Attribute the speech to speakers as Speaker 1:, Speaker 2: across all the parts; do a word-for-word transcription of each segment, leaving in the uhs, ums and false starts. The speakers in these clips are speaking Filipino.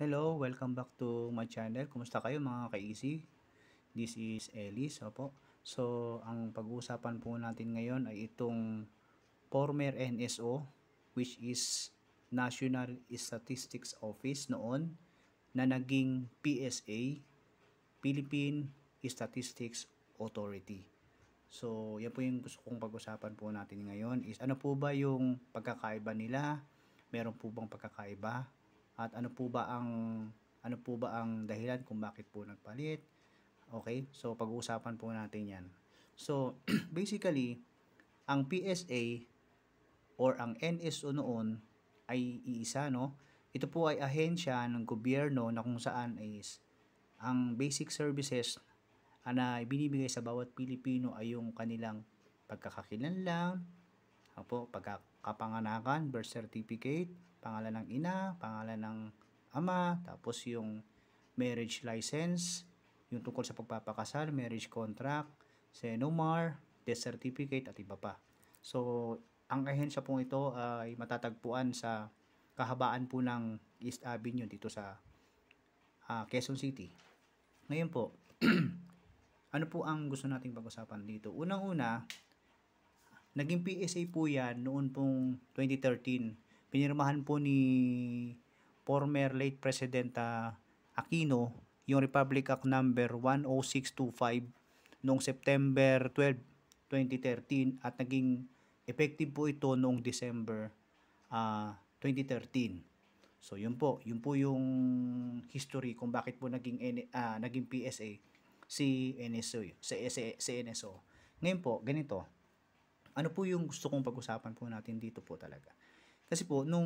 Speaker 1: Hello, welcome back to my channel. Kumusta kayo mga ka-easy? This is Ellis, opo. So, ang pag-uusapan po natin ngayon ay itong former N S O, which is National Statistics Office noon, na naging P S A, Philippine Statistics Authority. So, yan po yung gusto kong pag-usapan po natin ngayon is ano po ba yung pagkakaiba nila? Meron po bang pagkakaiba? At ano po ba ang ano po ba ang dahilan kung bakit po nagpalit? Okay? So, pag-uusapan po natin 'yan. So, basically, ang P S A or ang N S O noon ay iisa, no? Ito po ay ahensya ng gobyerno na kung saan is ang basic services ah, na ibinibigay sa bawat Pilipino ay yung kanilang pagkakakilanlan, opo, pagkakapanganakan, birth certificate, pangalan ng ina, pangalan ng ama, tapos yung marriage license, yung tungkol sa pagpapakasal, marriage contract, senomar, death certificate at iba pa. So, ang ahensya pong ito ay matatagpuan sa kahabaan po ng East Avenue dito sa uh, Quezon City. Ngayon po, ano po ang gusto nating pag-usapan dito? Unang-una, naging P S A po yan noon pong twenty thirteen. Pinirmahan po ni former late President uh, Aquino yung Republic Act number one oh six two five noong September twelfth, twenty thirteen at naging effective po ito noong December uh, twenty thirteen. So yun po, yun po yung history kung bakit po naging uh, naging P S A si N S O, si, si, si N S O. Ngayon po, ganito. Ano po yung gusto kong pag-usapan po natin dito po talaga? Kasi po, nung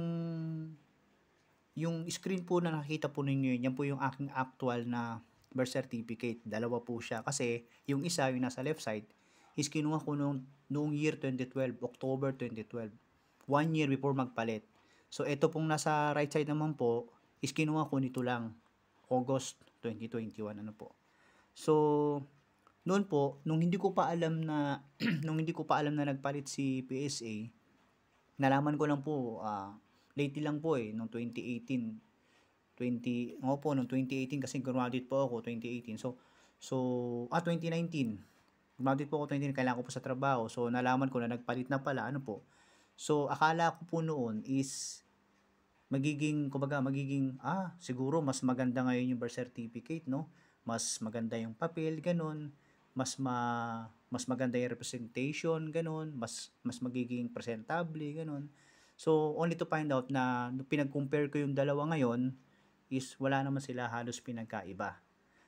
Speaker 1: yung screen po na nakita po ninyo, yan po yung aking actual na birth certificate. Dalawa po siya. Kasi yung isa, yung nasa left side, is kinuha ko nung, noong year twenty twelve, October twenty twelve. One year before magpalit. So, ito pong nasa right side naman po, is kinuha ko nito lang, August twenty twenty-one. Ano po. So, noon po, nung hindi ko pa alam na nung hindi ko pa alam na nagpalit si P S A, nalaman ko lang po uh, lately lang po eh nung twenty eighteen. twenty ngo po nung twenty eighteen kasi graduate po ako twenty eighteen. So so ah twenty nineteen. Graduate po ako twenty nineteen, kailangan ko po sa trabaho. So nalaman ko na nagpalit na pala ano po. So akala ko po noon is magiging kumbaga magiging ah siguro mas maganda ngayon yung birth certificate, no? Mas maganda yung papel, ganun, mas ma mas maganda yung representation, ganun, mas mas magiging presentable, ganun. So only to find out na nung pinag-compare ko yung dalawa ngayon is wala naman sila halos pinagkaiba.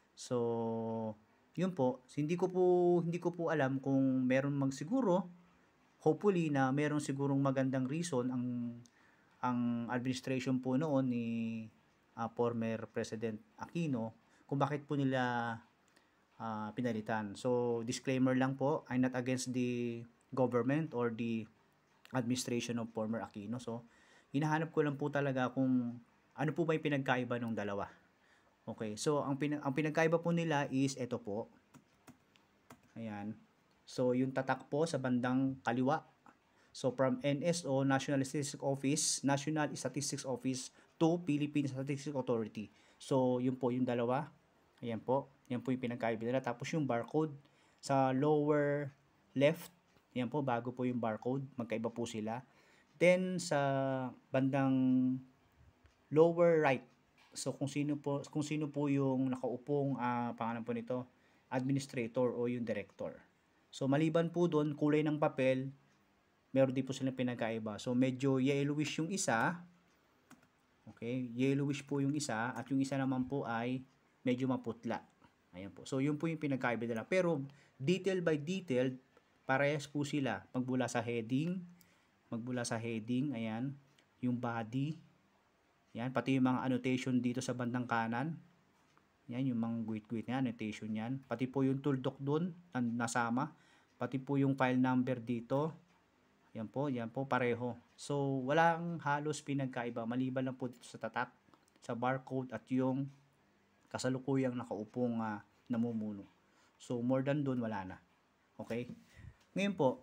Speaker 1: So yun po, hindi ko po hindi ko po alam kung meron mag siguro, hopefully na meron sigurong magandang reason ang ang administration po noon ni uh, former President Aquino kung bakit po nila uh, pinalitan. So, disclaimer lang po, I'm not against the government or the administration of former Aquino. So, hinahanap ko lang po talaga kung ano po ba yung pinagkaiba ng dalawa. Okay, so ang, pin- ang pinagkaiba po nila is ito po. Ayan. So, yung tatak po sa bandang kaliwa. So, from N S O, National Statistics Office, National Statistics Office to Philippine Statistics Authority. So, yun po yung dalawa. Ayan po. Yan po yung pinagkaiba nila. Tapos yung barcode sa lower left. Yan po, bago po yung barcode. Magkaiba po sila. Then, sa bandang lower right. So, kung sino po, kung sino po yung nakaupong, uh, pangalan po nito, administrator o yung director. So, maliban po doon, kulay ng papel, meron din po silang pinagkaiba. So, medyo yellowish yung isa. Okay, yellowish po yung isa at yung isa naman po ay medyo maputla. Ayan po. So, yun po yung pinagkaiba nila. Pero, detail by detail, parehas po sila. Magbula sa heading, magbula sa heading, ayan, yung body, yan, pati yung mga annotation dito sa bandang kanan. Yan, yung mga guit-guit niya, annotation yan. Pati po yung tuldok dun, nasama. Pati po yung file number dito. Yan po, yan po, pareho. So, walang halos pinagkaiba. Maliban lang po dito sa tatak, sa barcode at yung kasalukuyang nakaupong uh, namumuno. So, more than dun, wala na. Okay? Ngayon po,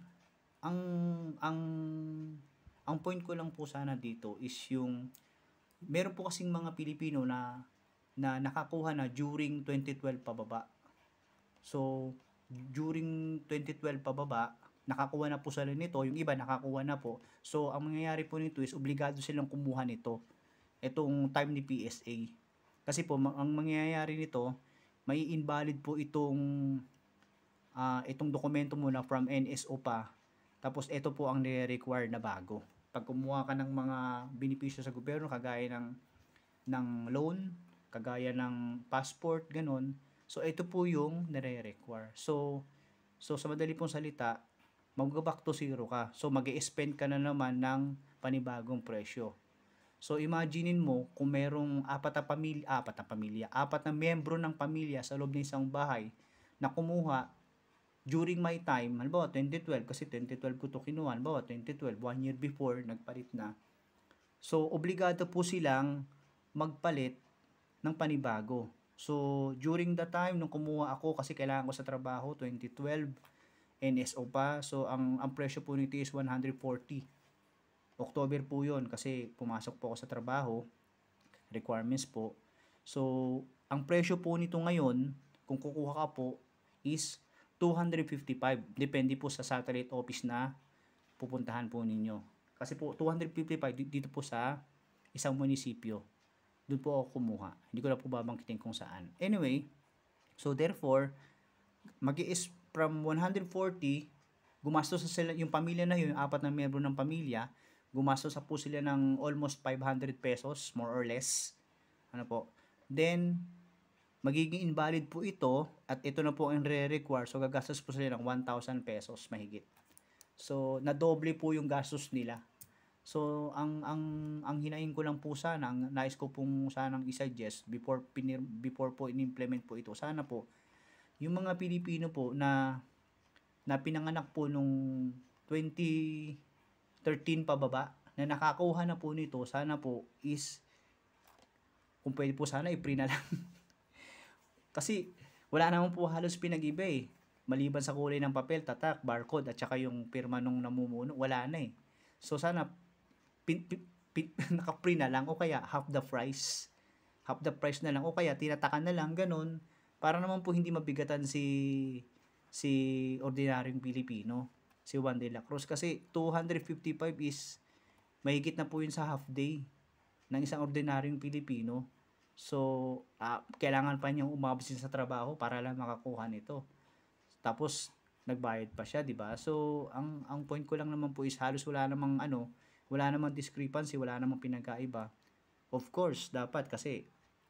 Speaker 1: ang, ang, ang point ko lang po sana dito is yung meron po kasing mga Pilipino na na nakakuha na during twenty twelve pababa. So, during twenty twelve pababa, nakakuha na po sila nito, yung iba nakakuha na po. So, ang mangyayari po nito is obligado silang kumuha nito, itong time ni P S A. Kasi po, ang mangyayari nito, may invalid po itong uh, itong dokumento muna from N S O pa. Tapos, ito po ang nire-require na bago. Pag kumuha ka ng mga benepisyo sa gobyerno, kagaya ng, ng loan, kagaya ng passport, ganun. So, ito po yung nire-require. So, so sa madali pong salita, mag-back to zero ka. So, mag-i-spend ka na naman ng panibagong presyo. So, imaginein mo kung merong apat na pamilya, apat na pamilya, apat na miyembro ng pamilya sa loob ng isang bahay na kumuha during my time, halimbawa twenty twelve, kasi twenty twelve ko to kinuha, halimbawa twenty twelve, one year before, nagpalit na. So, obligado po silang magpalit ng panibago. So, during the time nung kumuha ako, kasi kailangan ko sa trabaho, twenty twelve, N S O pa. So, ang, ang presyo po nito is one hundred forty. October po yun, kasi pumasok po ako sa trabaho, requirements po. So, ang presyo po nito ngayon, kung kukuha ka po, is two hundred fifty-five. Depende po sa satellite office na pupuntahan po ninyo. Kasi po, two hundred fifty-five dito po sa isang munisipyo. Doon po ako kumuha. Hindi ko na po babangkitin kung saan. Anyway, so therefore, mag-i-is from one hundred forty, gumastos sa sila, yung pamilya na yun, yung apat na miyembro ng pamilya, gumastos sa po sila ng almost five hundred pesos, more or less. Ano po? Then, magiging invalid po ito, at ito na po ang re-require, so gagastos po sila ng one thousand pesos mahigit. So, nadoble po yung gastos nila. So, ang ang ang hinaing ko lang po sana, ang nais ko pong sanang i-suggest before pinir, before po in-implement po ito, sana po yung mga Pilipino po na na pinanganak po nung twenty thirteen pababa, na nakakuha na po nito, sana po is kung pwede po sana i-free na lang. Kasi wala naman po halos pinag-iba eh. Maliban sa kulay ng papel, tatak, barcode, at saka yung pirma nung namumuno, wala na eh. So sana pin, pin, pin, naka-free na lang, o kaya half the price. Half the price na lang, o kaya tinatakan na lang, ganun. Para naman po hindi mabigatan si si ordinaryong Pilipino, si Juan de la Cruz. Kasi two hundred fifty-five is mahigit na po yun sa half day ng isang ordinaryong Pilipino. So, uh, kailangan pa niyang umabsin sa trabaho para lang makakuha nito. Tapos, nagbayad pa siya, di ba? So, ang ang point ko lang naman po is halos wala namang ano, wala namang discrepancy, wala namang pinagkaiba. Of course, dapat kasi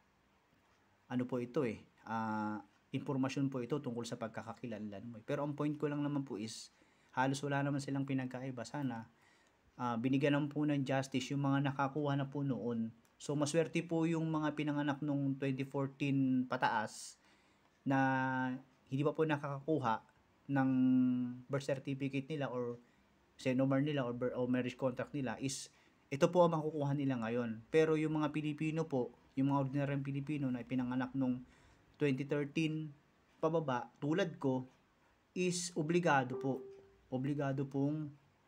Speaker 1: ano po ito eh, uh, impormasyon po ito tungkol sa pagkakakilanlan mo. Pero ang point ko lang naman po is halos wala naman silang pinagkaiba. Sana uh, binigyan naman po ng justice yung mga nakakuha na po noon. So, maswerte po yung mga pinanganak nung twenty fourteen pataas na hindi pa po nakakakuha ng birth certificate nila or senomar nila or, birth, or marriage contract nila, is ito po ang makukuha nila ngayon. Pero yung mga Pilipino po, yung mga ordinaryong Pilipino na pinanganak nung twenty thirteen pababa, tulad ko, is obligado po. Obligado pong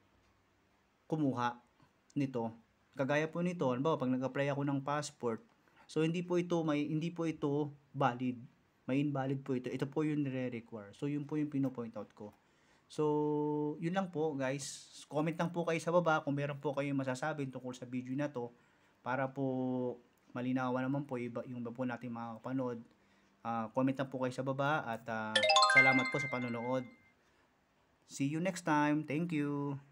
Speaker 1: kumuha nito. Kagaya po nito, halimbawa pag nag-apply ako ng passport, so hindi po ito may hindi po ito valid. May invalid po ito. Ito po yung nire-require. So yun po yung pino-point out ko. So, yun lang po guys. Comment lang po kayo sa baba kung meron po kayong masasabi tungkol sa video na to, para po malinawan naman po iba, yung iba po natin makakapanood. Uh, comment lang po kayo sa baba at uh, salamat po sa panonood. See you next time. Thank you.